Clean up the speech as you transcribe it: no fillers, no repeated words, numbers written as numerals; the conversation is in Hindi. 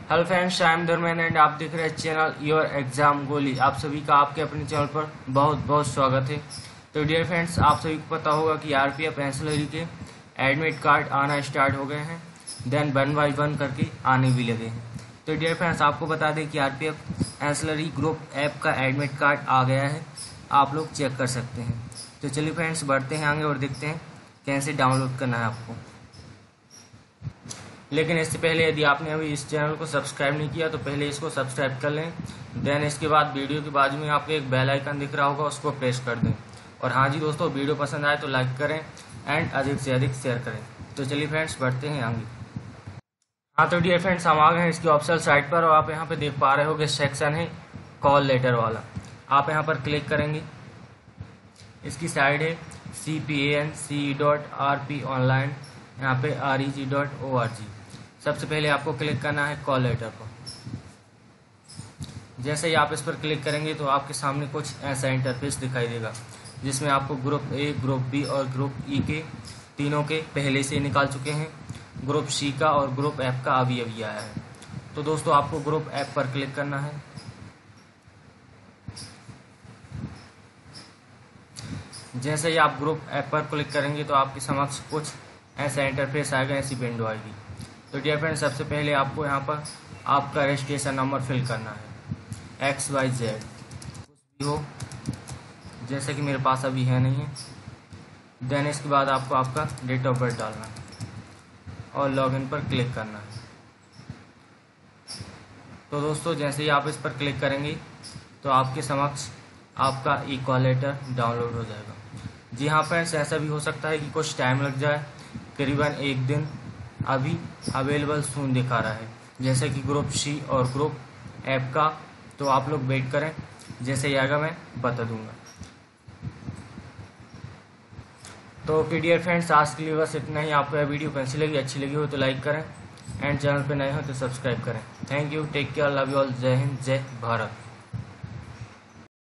Hello friends, I am Dharmendra and आप देख रहे हैं चैनल योर एग्जाम गोली। आप सभी का आपके अपने चैनल पर बहुत बहुत स्वागत है। तो डियर फ्रेंड्स, आप सभी को पता होगा कि आरपीएफ एंसिलरी के एडमिट कार्ड आना स्टार्ट हो गए हैं, देन 1 बाय 1 करके आने भी लगे हैं। तो डियर फ्रेंड्स, आपको बता दें कि आरपीएफ एंसिलरी ग्रुप ऐप का एडमिट कार्ड आ गया है, आप लोग चेक कर सकते हैं। तो चलिए फ्रेंड्स, बढ़ते हैं आगे और देखते हैं कैसे डाउनलोड करना है आपको। लेकिन इससे पहले यदि आपने अभी इस चैनल को सब्सक्राइब नहीं किया तो पहले इसको सब्सक्राइब कर लें। देन इसके बाद वीडियो के बाजू में आपको एक बेल आइकन दिख रहा होगा, उसको प्रेस कर दें। और हाँ जी दोस्तों, वीडियो पसंद आए तो लाइक करें एंड अधिक से अधिक शेयर करें। तो चलिए फ्रेंड्स, बढ़ते हैं आगे। हाँ तो डियर फ्रेंड्स, हम आ गए हैं इसकी ऑफिशियल साइट पर और आप यहाँ पे देख पा रहे हो कि सेक्शन है कॉल लेटर वाला। आप यहाँ पर क्लिक करेंगे, इसकी साइट है cpanc.rp online, यहाँ पे reg.org। सबसे पहले आपको क्लिक करना है कॉल लेटर पर। जैसे ही आप इस पर क्लिक करेंगे तो आपके सामने कुछ ऐसा इंटरफेस दिखाई देगा, जिसमें आपको ग्रुप ए, ग्रुप बी और ग्रुप ई के तीनों के पहले से निकाल चुके हैं। ग्रुप सी का और ग्रुप एफ का अभी अभी आया है। तो दोस्तों, आपको ग्रुप एफ पर क्लिक करना है। जैसे ही आप ग्रुप ऐप पर क्लिक करेंगे तो आपके समक्ष कुछ ऐसा इंटरफेस आएगा, ऐसी विंडो आएगी। तो डियर फ्रेंड्स, सबसे पहले आपको यहाँ पर आपका रजिस्ट्रेशन नंबर फिल करना है, XYZ कुछ भी हो, जैसे कि मेरे पास अभी है नहीं है। देन इसके बाद आपको आपका डेट ऑफ बर्थ डालना है और लॉगिन पर क्लिक करना है। तो दोस्तों, जैसे ही आप इस पर क्लिक करेंगे तो आपके समक्ष आपका ई-कॉल लेटर डाउनलोड हो जाएगा। जी हाँ फ्रेंड्स, ऐसा भी हो सकता है कि कुछ टाइम लग जाए, करीबन 1 दिन। अभी अवेलेबल सून दिखा रहा है, जैसे कि ग्रुप सी और ग्रुप एफ का। तो आप लोग वेट करें, जैसे ही आएगा मैं बता दूंगा। तो ओके डियर फ्रेंड्स, आज के लिए बस इतना ही। आपको यह वीडियो कैसी लगी, अच्छी लगी हो तो लाइक करें एंड चैनल पर नए हो तो सब्सक्राइब करें। Thank you, take care, love you all, जय हिंद, जय भारत।